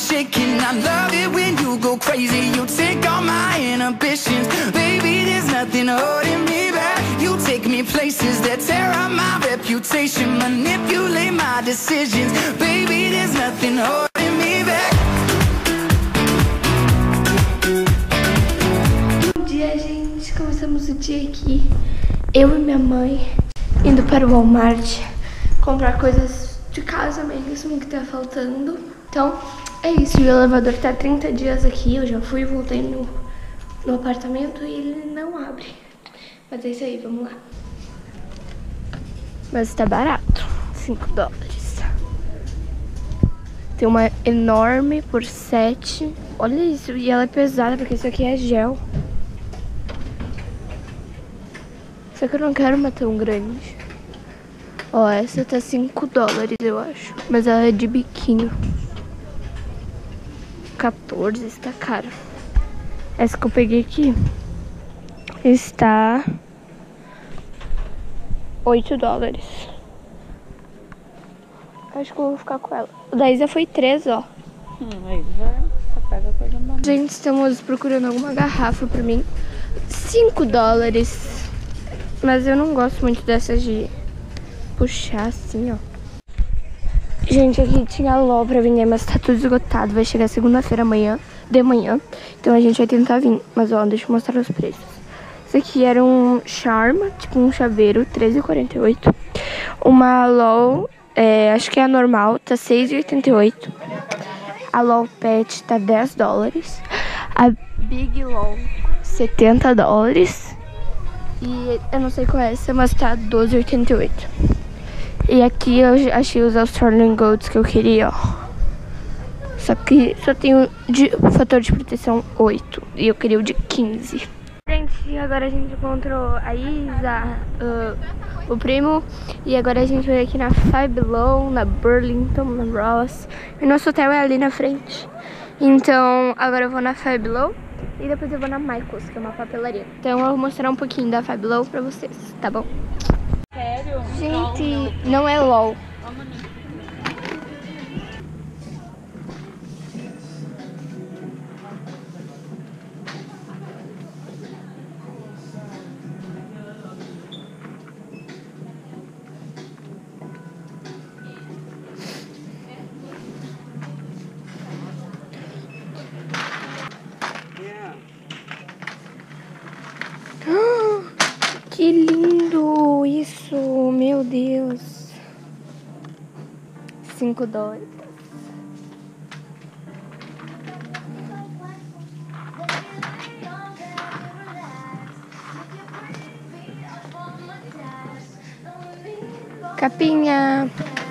shaking. I love it when you go crazy. You take all my inhibitions. Baby, there's nothing holding me back. You take me places that tear up my reputation. Manipulate my decisions. Baby, there's nothing holding me back. Bom dia, gente. Começamos o dia aqui. Eu e minha mãe indo para o Walmart comprar coisas de casa mesmo que tá faltando. Então, é isso. O elevador tá 30 dias aqui. Eu já fui e voltei no apartamento e ele não abre. Mas é isso aí, vamos lá. Mas tá barato. $5. Tem uma enorme por 7. Olha isso. E ela é pesada porque isso aqui é gel. Só que eu não quero uma tão grande. Ó, essa tá $5, eu acho. Mas ela é de biquinho. 14, está cara. Essa que eu peguei aqui está $8. Acho que eu vou ficar com ela. O da Isa foi 3, ó. Aí já pega coisa boa. Gente, estamos procurando alguma garrafa pra mim. $5. Mas eu não gosto muito dessas de puxar assim, ó. Gente, aqui tinha LOL pra vender, mas tá tudo esgotado. Vai chegar segunda-feira de manhã. Então a gente vai tentar vir. Mas ó, deixa eu mostrar os preços. Esse aqui era um charm, tipo um chaveiro, R$13,48. Uma LOL, acho que é a normal, tá R$6,88. A LOL Pet tá $10. A Big LOL, $70. E eu não sei qual é essa, mas tá $12,88. E aqui eu achei os Australian Golds que eu queria, ó. Só que só tem o de fator de proteção 8. E eu queria o de 15. Gente, agora a gente encontrou a Isa, o primo. E agora a gente veio aqui na Five Below, na Burlington, na Ross. E nosso hotel é ali na frente. Então agora eu vou na Five Below. E depois eu vou na Michaels, que é uma papelaria. Então eu vou mostrar um pouquinho da Five Below pra vocês, tá bom? Sério? Gente, não é LOL. Que lindo isso, meu Deus. $5. Capinha.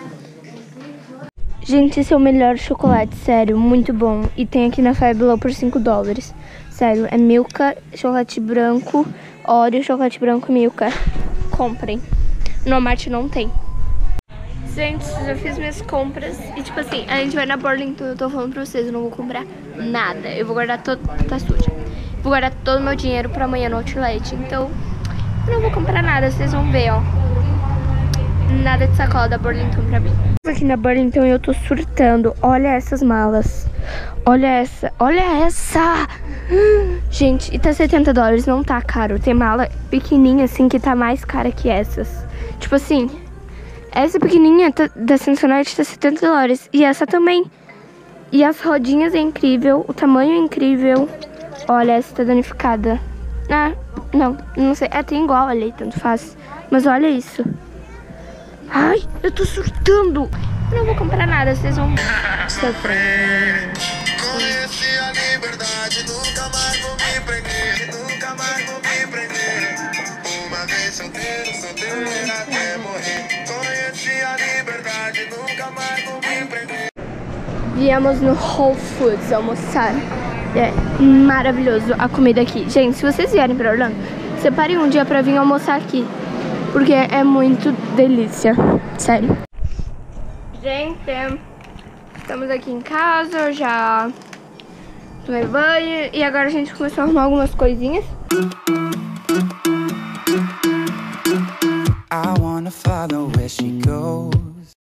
Gente, esse é o melhor chocolate, sério, muito bom. E tem aqui na Five Below por $5. Sério, é Milka, chocolate branco, Oreo, chocolate branco, Milka. Comprem. No Walmart não tem. Gente, já fiz minhas compras. E tipo assim, a gente vai na Burlington. Eu tô falando pra vocês, eu não vou comprar nada. Eu vou guardar todo... Tá suja. Vou guardar todo o meu dinheiro pra amanhã no Outlet. Então, eu não vou comprar nada, vocês vão ver, ó. Nada de sacola da Burlington pra mim. Aqui na Burlington eu tô surtando. Olha essas malas. Olha essa. Olha essa. Gente, e tá $70, não tá caro. Tem mala pequenininha assim que tá mais cara que essas. Tipo assim, essa pequenininha da Samsonite tá $70. E essa também. E as rodinhas é incrível. O tamanho é incrível. Olha, essa tá danificada. Ah, não sei. Tem igual ali, tanto faz. Mas olha isso. Ai, eu tô surtando. Eu não vou comprar nada, vocês vão sofrer. Conheci a liberdade, nunca mais vou me prender, nunca mais vou me prender. Uma vez solteiro até morrer. Conheci a liberdade, nunca mais vou me prender. Viemos no Whole Foods almoçar. É maravilhoso a comida aqui. Gente, se vocês vierem pra Orlando, separem um dia pra vir almoçar aqui. Porque é muito delícia, sério. Gente, estamos aqui em casa, eu já tomei banho e agora a gente começou a arrumar algumas coisinhas. I wanna follow where she goes.